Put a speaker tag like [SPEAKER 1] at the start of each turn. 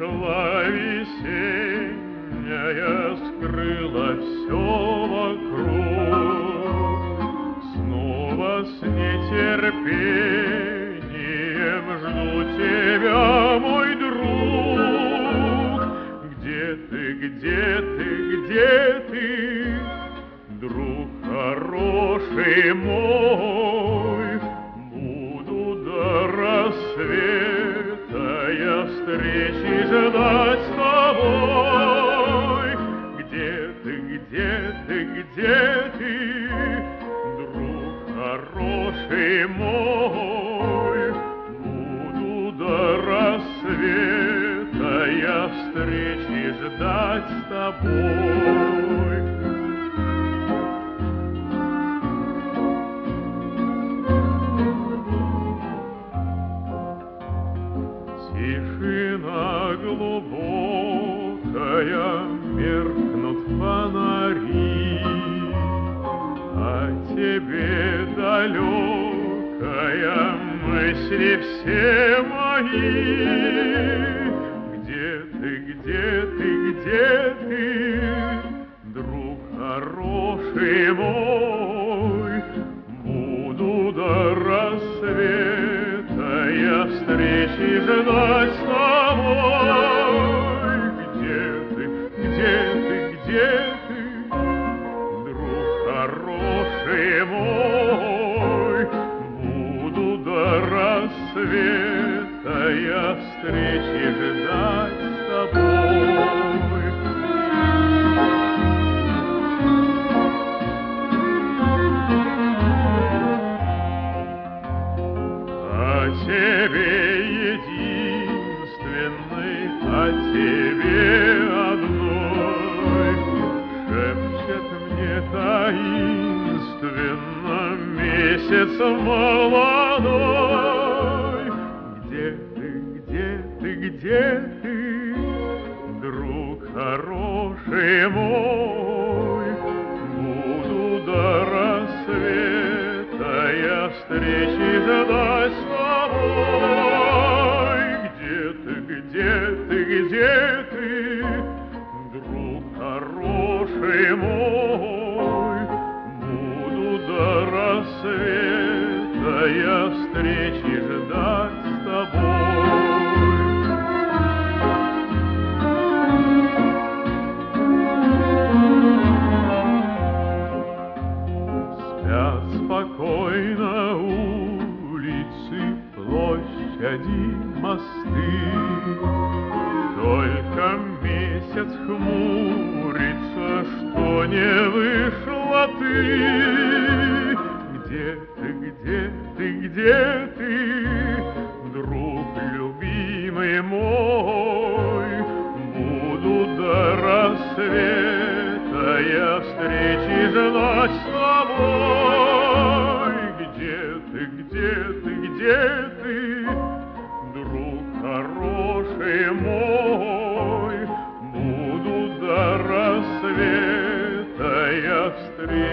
[SPEAKER 1] Пришла весенняя, скрыла все вокруг. Снова с нетерпением жду тебя, мой друг. Где ты, где ты, где ты, друг хороший мой? Буду до рассвета я встречи ждать с тобой. Где ты, где ты, где ты, друг хороший мой? Буду до рассвета я встречи ждать с тобой. Тишина глубокая, меркнут фонари, о тебе далекая мысли все мои. Где ты, где ты, где ты, друг хороший мой? Буду до рассвета я встречи ждать с тобой. Где ты, где ты, где ты, друг хороший мой? Буду до рассвета я встречи ждать с тобой. О тебе единственной, о тебе одной шепчет мне таинственно месяц молодой. Где ты, где ты, где ты, друг хороший мой? Буду до рассвета я встречи ждать с тобой. Где ты, где ты, где ты, друг хороший мой? Буду до рассвета я встречи ждать с тобой. Спят спокойно улицы, площади, мосты. Только месяц хмурится, что не вышла ты. Где ты, где ты, где ты, друг любимый мой? Буду до рассвета я встречи ждать с тобой. Где ты, где ты, где ты, друг хороший мой? Буду до рассвета я встречи